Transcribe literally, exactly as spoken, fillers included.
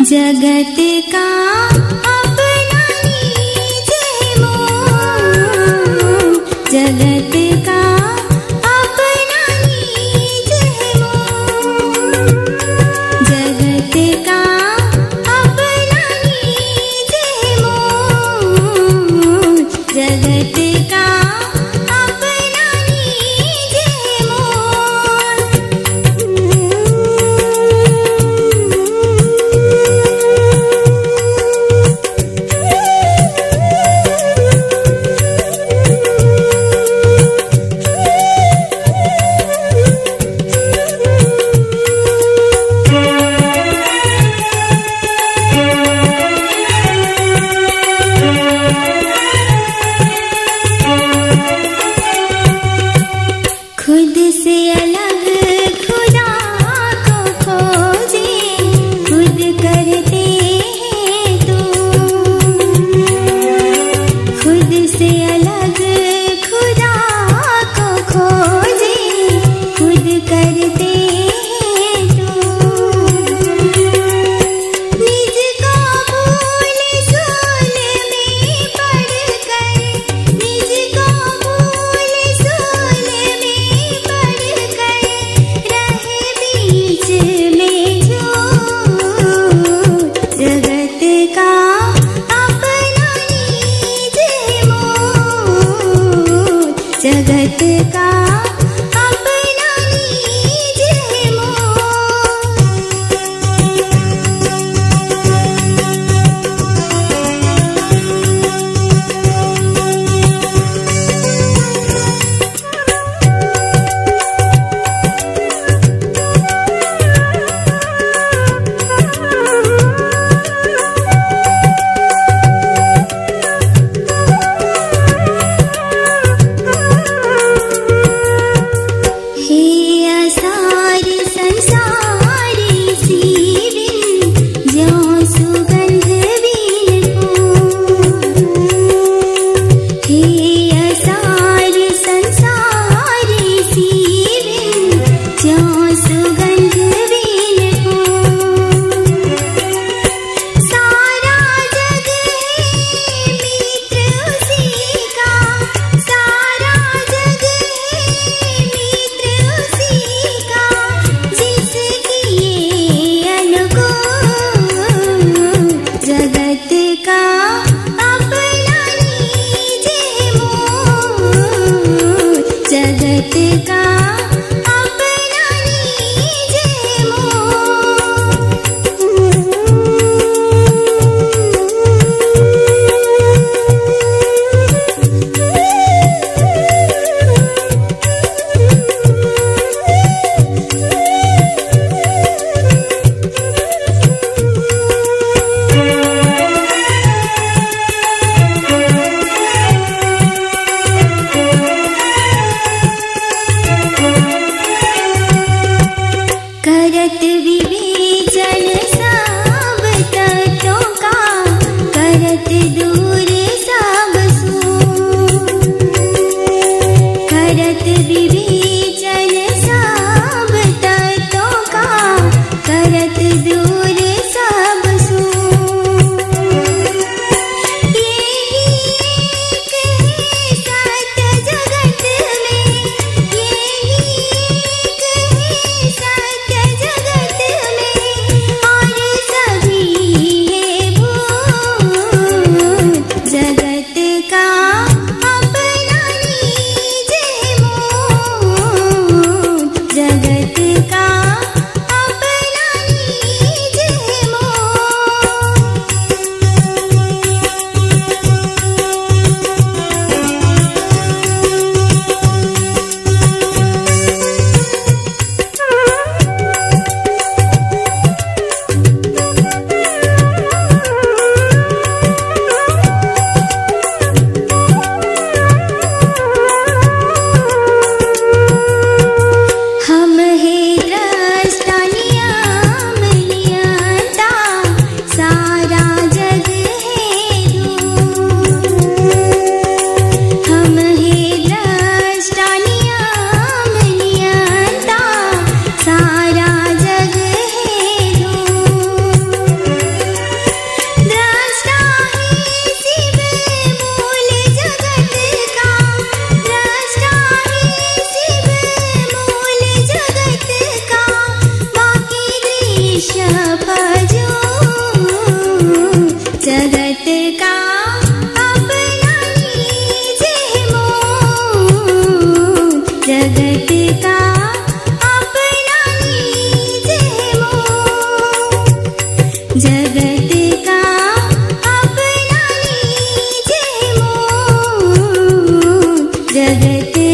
जगत का अपना निज है मोह, जगत का अपना निज है मोह, जगत का अपना निज है मोह, जगत का अपना निज है मोह। खुद से अलग खुदा को खोजे, खुद करते हैं तो, खुद से अलग खुदा को खोजे, खुद करते हैं तो, निज को भूल सूल में पढ़कर, निज को भूल सूल में पढ़कर, रहे बीच में झूठ, जगत का अपना लीजिए मोल, जगत